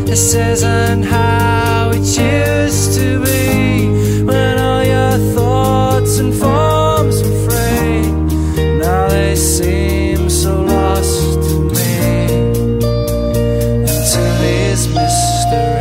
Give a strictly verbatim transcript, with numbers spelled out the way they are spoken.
This isn't how it used to be, when all your thoughts and forms were free. Now they seem so lost to me, and to these mysteries.